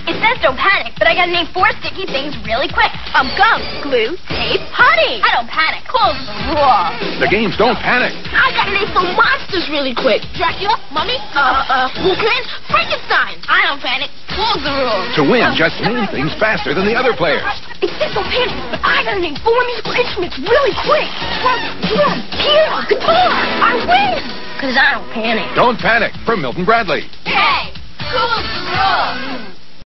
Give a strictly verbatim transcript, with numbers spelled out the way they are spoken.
It says don't panic, but I gotta name four sticky things really quick. Um, gum, glue, tape, honey. I don't panic. Close the rule. The games don't panic. I gotta name some monsters really quick. Dracula, Mummy, uh, uh, Wolfman, Frankenstein. I don't panic. Close the rule. To win, just name things faster than the other players. It says don't panic, but I gotta name four musical instruments really quick. Drum, drum, piano, guitar. I win. Cause I don't panic. Don't panic from Milton Bradley. Hey, close the rule.